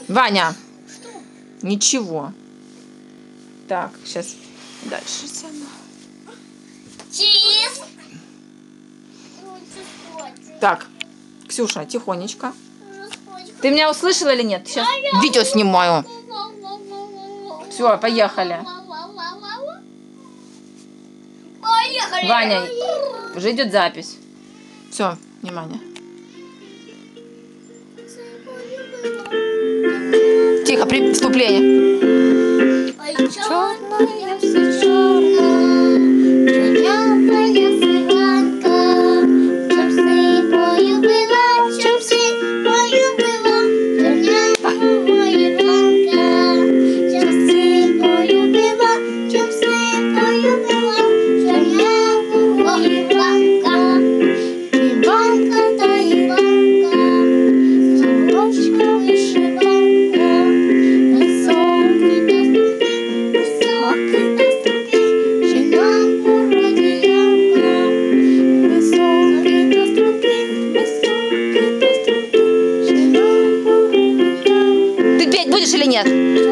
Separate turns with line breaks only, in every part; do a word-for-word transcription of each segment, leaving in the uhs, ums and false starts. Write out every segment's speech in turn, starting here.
Ваня.
Что?
Ничего. Так, сейчас дальше.
Чиз.
Так, Ксюша, тихонечко. Ты меня услышала или нет? Сейчас видео снимаю. Все, поехали.
Поехали.
Ваня, уже идет запись. Все, внимание. Тихо, при вступление.
Черная, все черная, чернявая сиранка, чопси полюбила, чопси полюбила, чернявая ранка, чопси полюбила, чопси полюбила, чернявая ранка, Іванка та Іванка, сорочка вишиванка, високий та ступінь, високий та ступінь, ще на городі ямка, високий та ступінь, високий та ступінь, ще на городі ямка.
Ты петь будешь или нет?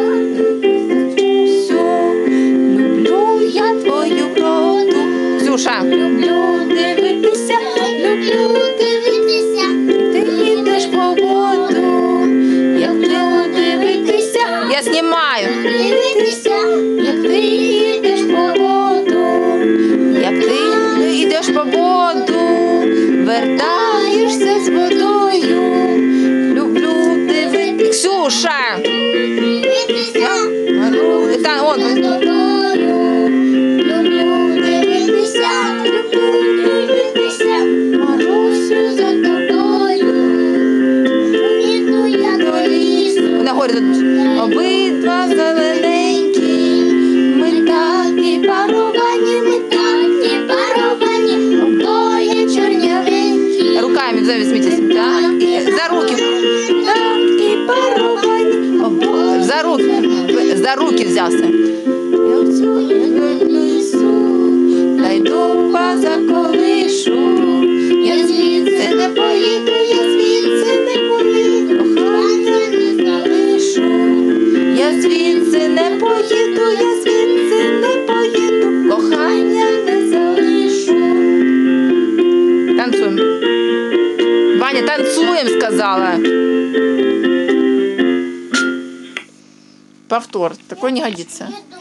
Все, люблю я твою вроду,
Ксюша.
люблю дивитися, люблю дивитися, ти їдеш по воду, я люблю дивитися,
Я снимаю.
дивитися, як ти їдеш по воду,
Як ти йдеш по воду, вертаєшся з водою. Люблю дивитися. Ксюша!
дивитися,
Та, он.
з тобою, люблю дивитися, люблю дивитися, Марусю за тобою, іду я до лісу.
На горі тут. Обидва зелененькі.
Ми такі паровані, ми такі паровані, обоє чорнявенькі.
Руками візьміть. Так. І за руки.
Такі паровані, обоє.
За руки. За руки взявся.
Я в цю лісу,
Та йду поза колишу.
я звідси не поїду, я звідси не поїду, кохання не залишу.
Я звідси не поїду, я звідси не поїду. Кохання не залишу. Танцуємо. Ваня, танцуємо, сказала. Повтор. Такой не годится.